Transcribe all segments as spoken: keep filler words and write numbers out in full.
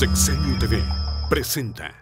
Sexenio T V presenta.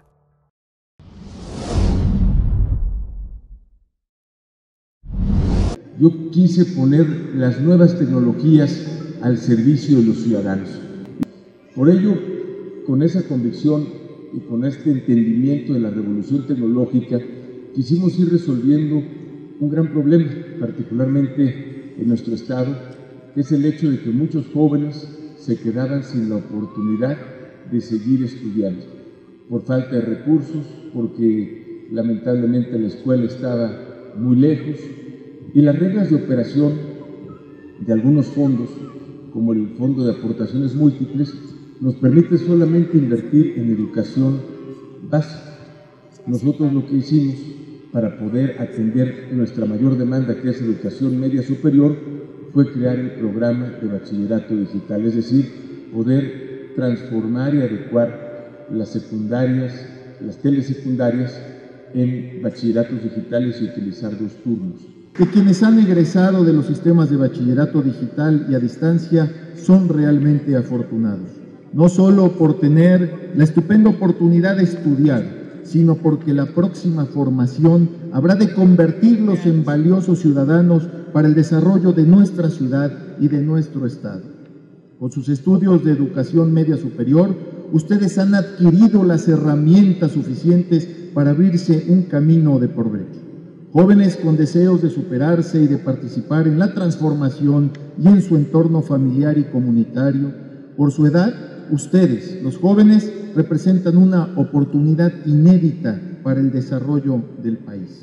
Yo quise poner las nuevas tecnologías al servicio de los ciudadanos. Por ello, con esa convicción y con este entendimiento de la revolución tecnológica, quisimos ir resolviendo un gran problema, particularmente en nuestro estado, que es el hecho de que muchos jóvenes se quedaban sin la oportunidad de seguir estudiando, por falta de recursos, porque lamentablemente la escuela estaba muy lejos, y las reglas de operación de algunos fondos, como el Fondo de Aportaciones Múltiples, nos permite solamente invertir en educación básica. Nosotros lo que hicimos para poder atender nuestra mayor demanda, que es educación media superior, fue crear el programa de bachillerato digital, es decir, poder transformar y adecuar las secundarias, las telesecundarias en bachilleratos digitales y utilizar dos turnos. Que quienes han egresado de los sistemas de bachillerato digital y a distancia son realmente afortunados, no solo por tener la estupenda oportunidad de estudiar, sino porque la próxima formación habrá de convertirlos en valiosos ciudadanos para el desarrollo de nuestra ciudad y de nuestro estado. Con sus estudios de educación media superior, ustedes han adquirido las herramientas suficientes para abrirse un camino de porvenir. Jóvenes con deseos de superarse y de participar en la transformación y en su entorno familiar y comunitario, por su edad, ustedes, los jóvenes, representan una oportunidad inédita para el desarrollo del país.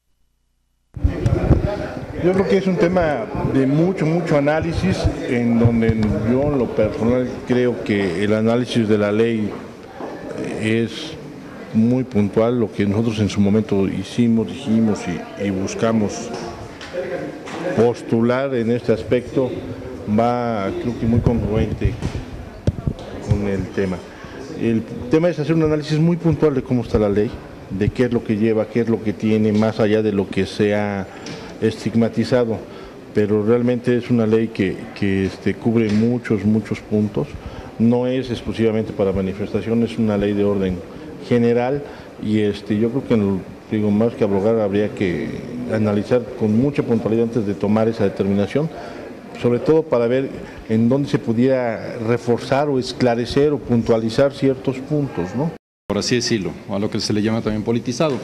Yo creo que es un tema de mucho, mucho análisis, en donde yo en lo personal creo que el análisis de la ley es muy puntual. Lo que nosotros en su momento hicimos, dijimos y, y buscamos postular en este aspecto va, creo que muy congruente con el tema. El tema es hacer un análisis muy puntual de cómo está la ley, de qué es lo que lleva, qué es lo que tiene, más allá de lo que se ha estigmatizado, pero realmente es una ley que, que este, cubre muchos, muchos puntos. No es exclusivamente para manifestaciones, es una ley de orden general, y este, yo creo que, digo, más que abrogar, habría que analizar con mucha puntualidad antes de tomar esa determinación, sobre todo para ver en dónde se pudiera reforzar o esclarecer o puntualizar ciertos puntos, ¿no? Por así decirlo, a lo que se le llama también politizado.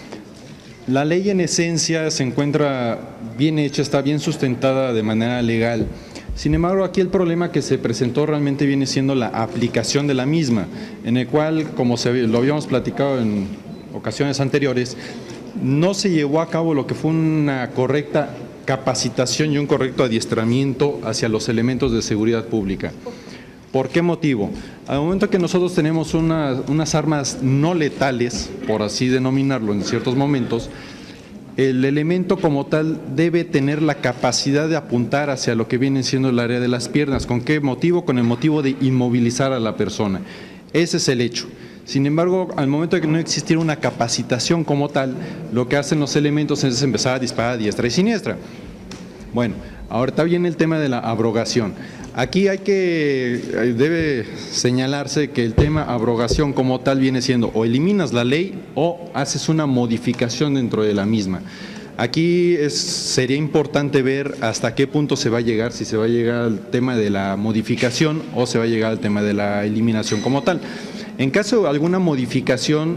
La ley en esencia se encuentra bien hecha, está bien sustentada de manera legal. Sin embargo, aquí el problema que se presentó realmente viene siendo la aplicación de la misma, en el cual, como se, lo habíamos platicado en ocasiones anteriores, no se llevó a cabo lo que fue una correcta capacitación y un correcto adiestramiento hacia los elementos de seguridad pública. ¿Por qué motivo? Al momento que nosotros tenemos una, unas armas no letales, por así denominarlo en ciertos momentos, el elemento como tal debe tener la capacidad de apuntar hacia lo que viene siendo el área de las piernas. ¿Con qué motivo? Con el motivo de inmovilizar a la persona. Ese es el hecho. Sin embargo, al momento de que no existiera una capacitación como tal, lo que hacen los elementos es empezar a disparar a diestra y siniestra. Bueno, ahorita viene el tema de la abrogación. Aquí hay que, debe señalarse que el tema abrogación como tal viene siendo o eliminas la ley o haces una modificación dentro de la misma. Aquí es, sería importante ver hasta qué punto se va a llegar, si se va a llegar al tema de la modificación o se va a llegar al tema de la eliminación como tal. En caso de alguna modificación,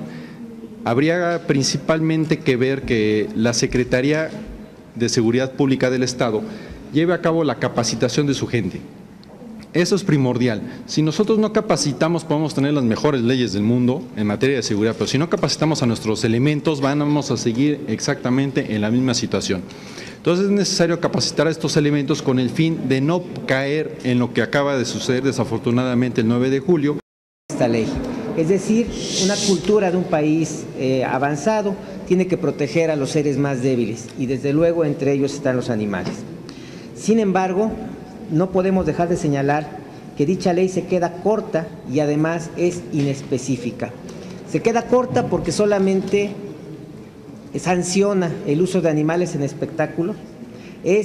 habría principalmente que ver que la Secretaría de Seguridad Pública del Estado lleve a cabo la capacitación de su gente. Eso es primordial. Si nosotros no capacitamos, podemos tener las mejores leyes del mundo en materia de seguridad, pero si no capacitamos a nuestros elementos, vamos a seguir exactamente en la misma situación. Entonces es necesario capacitar a estos elementos con el fin de no caer en lo que acaba de suceder desafortunadamente el nueve de julio. Esta ley, es decir, una cultura de un país eh, avanzado tiene que proteger a los seres más débiles y desde luego entre ellos están los animales. Sin embargo, no podemos dejar de señalar que dicha ley se queda corta y además es inespecífica. Se queda corta porque solamente sanciona el uso de animales en espectáculos, es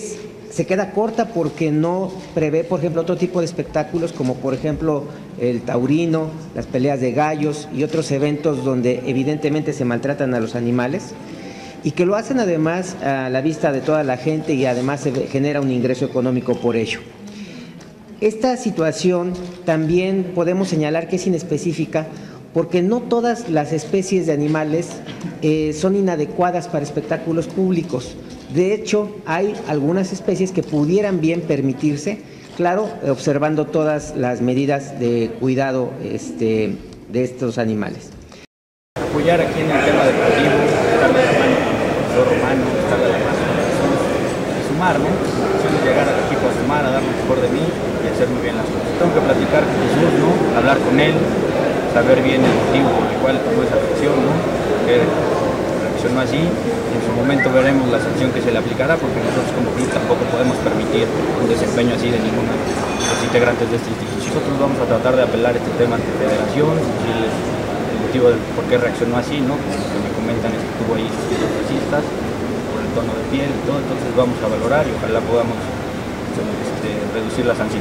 se queda corta porque no prevé, por ejemplo, otro tipo de espectáculos como por ejemplo el taurino, las peleas de gallos y otros eventos donde evidentemente se maltratan a los animales, y que lo hacen además a la vista de toda la gente y además se genera un ingreso económico por ello. Esta situación también podemos señalar que es inespecífica porque no todas las especies de animales eh, son inadecuadas para espectáculos públicos. De hecho, hay algunas especies que pudieran bien permitirse, claro, observando todas las medidas de cuidado este, de estos animales. Apoyar aquí en el tema deportivo, darle la mano con el romano, darle la mano a sumar, ¿no? Llegar al equipo a sumar, a dar lo mejor de mí y hacer muy bien las cosas. Tengo que platicar con Jesús, ¿no? Hablar con él, saber bien el motivo por el cual tomó esa reacción, ¿no? Que reaccionó así, y en su momento veremos la sanción que se le aplicará, porque nosotros como club tampoco podemos permitir un desempeño así de ninguno de los integrantes de esta institución. Nosotros vamos a tratar de apelar este tema ante federación, decirles el motivo de por qué reaccionó así, ¿no? Como lo que me comentan es que tuvo ahí sus tiros racistas, por el tono de piel y todo, entonces vamos a valorar y ojalá podamos este, reducir la sanción.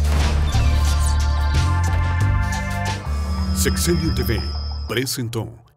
Sexenio T V presentó